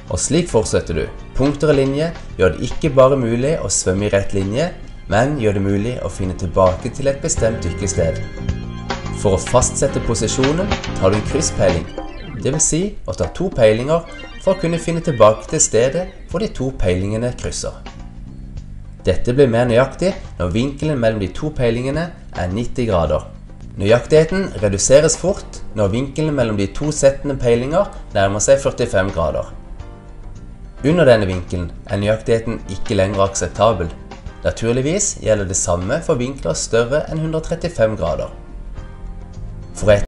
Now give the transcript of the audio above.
Og slik fortsetter du. Punkter og linje gjør det ikke bare mulig å svømme i rett linje, men gjør det mulig å finne tilbake til et bestemt dykkested. For å fastsette posisjonen tar du en krysspeiling, det vil si å ta 2 peilinger for å kunne finne tilbake til stedet hvor de 2 peilingene krysser. Dette blir mer nøyaktig når vinkelen mellom de 2 peilingene er 90 grader. Nøyaktigheten reduseres fort når vinkelen mellom de 2 settene peilinger nærmer seg 45 grader. Under denne vinkelen er nøyaktigheten ikke lenger akseptabel. Naturligvis gjelder det samme for vinkler større enn 135 grader. For